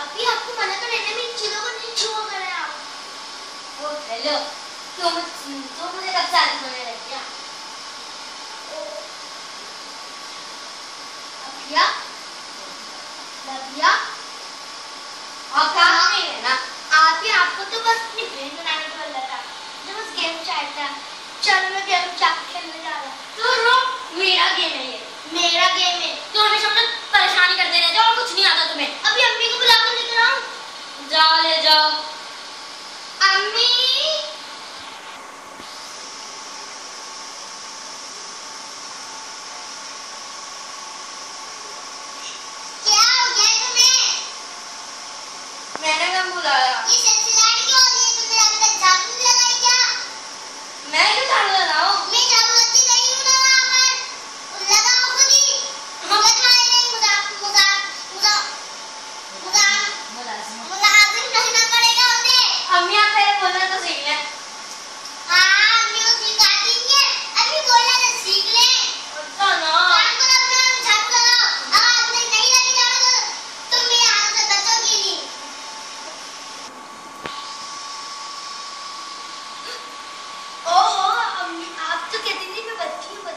अभी आपको मना कर रहे थे इन चीजों को नहीं छुआ करें आप। ओ हेलो, तो मुझे कब से आदत होने लग गया? अभिया लभिया और काम नहीं है ना? आपको तो बस अपनी ब्रेन बनाने को मिल रहा था, जो बस गेम चाहता है। चलो मैं गेम खेलने जा रहा हूँ। तो रुक, मेरा गेम है ये। मेरा गेम है। तो हमेशा मुझे परेशानी करते रहते हो और कुछ नहीं आता तुम्हें। अभी अम्मी को बुला कर लेकर आओ। जाओ ले जाओ। अम्मी क्या हो गया तुम्हें? मैंने कब बुलाया? ये सिलसिलाट क्यों हो रही है? तुमने अभी तक झाड़ू नहीं लगाई क्या? मैं क्यों झाड़ू लगाऊं? मैं झाड़ू लगती गई हूँ ना वहाँ पर। लगाओ खुद ही। मुझे खाए नहीं मुलाजिम रहना पड़ेगा उसे। अम्मी आप पहले बोलना तो सीख ले। हाँ अम्मी को सिखाती है। अम्मी बोलना तो सीख ले। अच्छा ना। काम करो अपना, झाड़ू लगाओ। आवाज नहीं लगी झाड़ू तो तुम मेरे हाथ से बचोगी नहीं। ओहो अम्मी, आप तो कहती थी मैं बच्ची हूँ।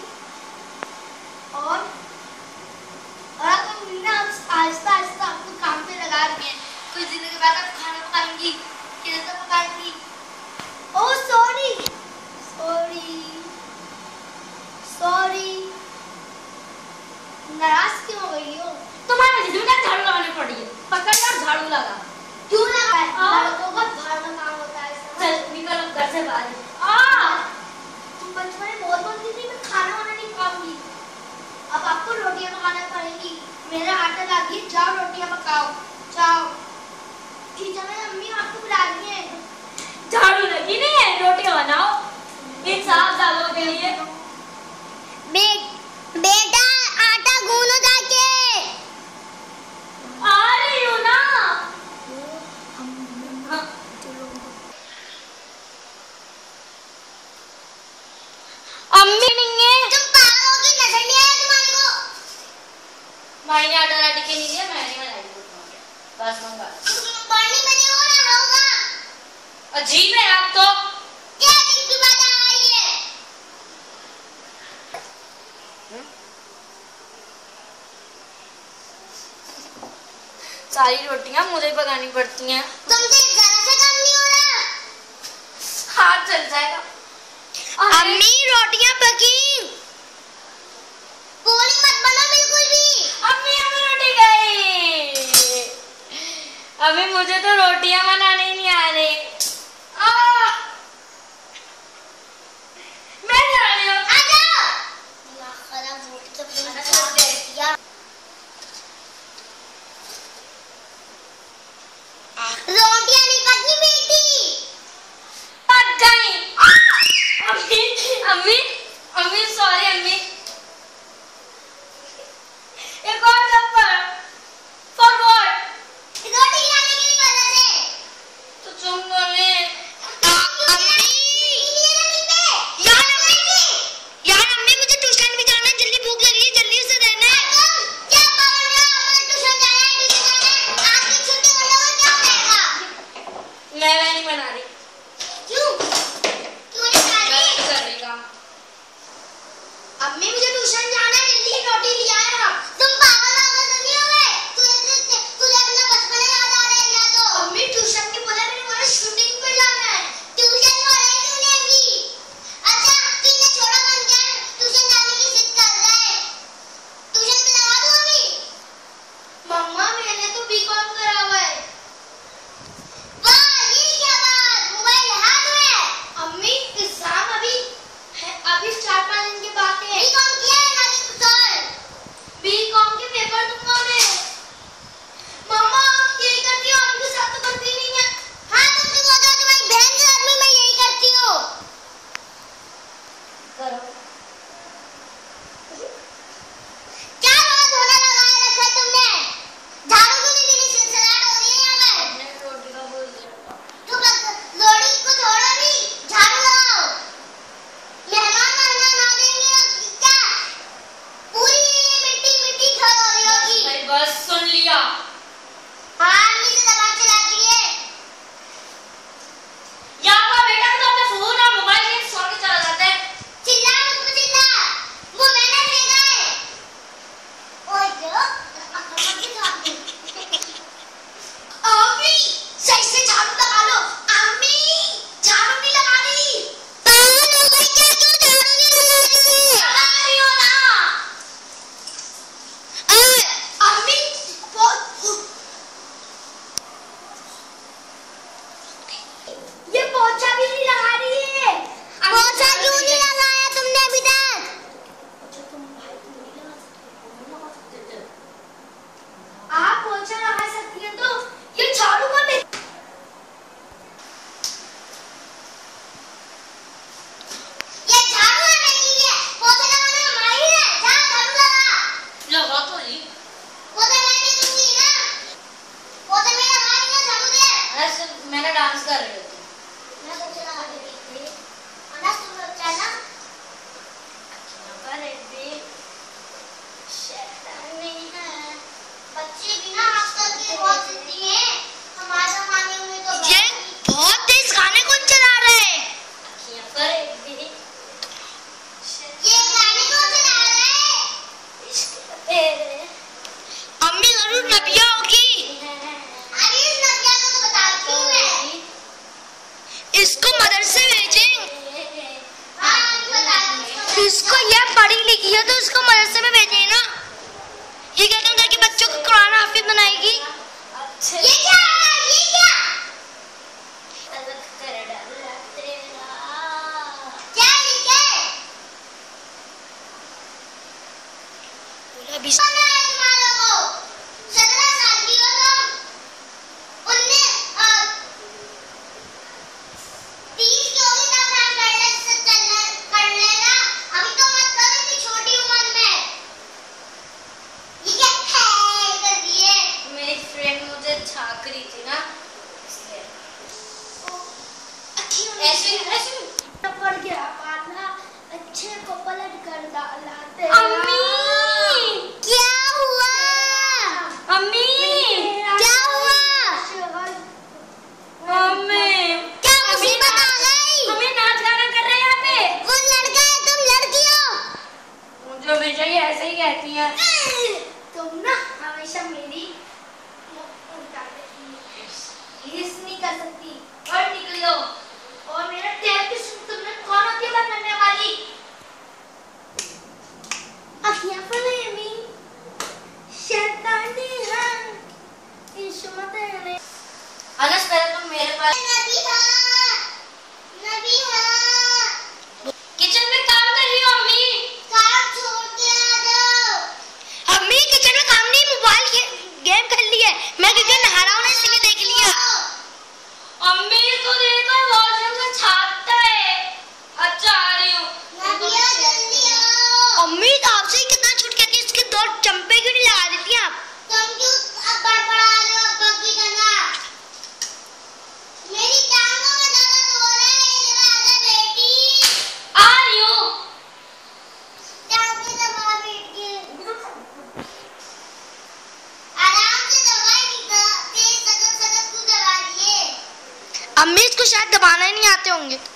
और आप अम्मी ना आहिस्ता आहिस्ता आपको काम पे लगा रही हैं। कुछ दिनों के बाद आप खाना पकाएंगी, कैसे पकाएंगी? ओह सॉरी नाराज क्यों हो गई हो? तुम्हारे वजह से मुझे झाड़ू लगानी पड़ी है। पकड़ यार झाड़ू लगा। क्यों लगा है? लड़कों का भार का काम होता है ऐसा। चल निकल घर से बाहर। तुम बचपन में बहुत बोलती थी मैं खाना वाना नहीं खाऊंगी। अब आपको रोटियां पकाना पड़ेगी। मेरा आटा ला दिए, जाओ रोटियां पकाओ। जाओ। किचन में अम्मी आपको बुला रही है। झाड़ू लगी नहीं है, रोटियां बनाओ। एक साफ डालो के लिए। बेटा आटा गूंदो जाके। आ रही हूँ ना। अम्मी नहीं है। तुम पागल हो गई, नजर नहीं आया तुम्हारे को? मैंने आटा लाटी के नहीं दिया, मैंने बनाई बस मंगा। मॉर्निंग में नहीं हो रहा होगा। अजीब है आप तो। क्या अजीब की बात आ रही है? सारी रोटियां मुझे पकानी पड़ती हैं। तुमसे जरा सा काम नहीं हो रहा। हाथ चल जाएगा। अम्मी रोटियां पकी। पूरी मत बनो बिल्कुल भी। अम्मी हमें रोटी गई। अभी मुझे तो रोटियां बनाने ही नहीं आ रही। मैं जा रही हूँ। आ जाओ। दिमाग खराब हो गया। रोटियां नहीं पकी बेटी। पक गई। अम्मी अम्मी अम्मी सॉरी अम्मी। एक और थप्पड़। For what? रोटी गिराने की वजह से। तो तुम बोले यार अम्मी मुझे ट्यूशन भी जाना है, जल्दी भूख लगी है, जल्दी से देना है। क्या बोल रहे हो? हमें ट्यूशन जाना है। आपकी छुट्टी कर लो, क्या होगा? मैं नहीं बना रही। क्यों नहीं खा रही? कर रही काम। अम्मी मुझे ट्यूशन जाना है, जल्दी रोटी ले आया। तुम पागल तो नहीं हो गए? तुझे अपना बचपन याद आ रहा है क्या? तो अम्मी ट्यूशन की बोला, मैंने बोला शूटिंग पे जाना है। ट्यूशन बोला है तूने अभी। अच्छा तूने छोड़ा बन गया, ट्यूशन जाने की जिद कर रहा है। ट्यूशन पे लगा दूं अभी? मम्मा मैंने तो बीकॉम करा हुआ है। वाह ये क्या बात, मोबाइल हाथ में। अम्मी एग्जाम अभी 4-5 दिन के बाद है। बीकॉम किया है ना कि कुछ और? बीकॉम के पेपर दूंगा मैं। इसको ये पढ़ी लिखी है तो इसको मदरसे में भेजे ना। ये कहते हैं कि बच्चों को कुरान हाफिज बनाएगी। अच्छे ये क्या है? ये क्या अलग कर डाला तेरा। क्या लिखे? पूरा 20 तुम्हारे को 17 साल की हो तुम। 19 30 की होगी तब काम कर लेना। अभी तो मत करो इतनी छोटी उम्र में। ये क्या है कर दिए? मेरी फ्रेंड मुझे झांक रही थी ना, इसलिए। ऐसे ऐसे पड़ गया पाला अच्छे को पलट कर डाला तेरा। अम्मी क्या हुआ? अम्मी क्या हुआ? अम्मी क्या मुसीबत आ गई? अम्मी नाच गाना कर रहे हैं यहाँ पे। वो लड़का है तुम लड़की हो। मुझे हमेशा ही ऐसे ही कहती है। तुम ना हमेशा मेरी हिस नहीं कर सकती। और निकलो। और मेरा टैब की तुमने कौन होती है बात करने वाली? अखियां फलेमी शैतानी है इश्क़ तेरे। अनस पहले तुम मेरे पास नबी हाँ किचन में काम कर रही हो अम्मी। काम छोड़ के आ जाओ। अम्मी किचन में काम नहीं, मोबाइल गेम खेल ली है। मैं क्योंकि नहा रहा हूँ ना इसलिए देख लिया। अम्मी तो देखो वॉशरूम में छापता है। अच्छा आ रही हूँ। नबिया जल्दी आओ। अम्मी तो आपसे ही कितना छूट कहती है, इसके 2 चंपे क्यों नहीं लगा देती आप? तुम क्यों अब बड़बड़ा रहे हो अब्बा की तरह? मेरी टांगों में दर्द हो रहा है, इधर आ जा बेटी। आ रही हूँ। टांगें दबा बैठ के। आराम से दबाएगी, तेज सख्त क्यों दबा रही है? अम्मी इसको शायद दबाना ही नहीं आते होंगे।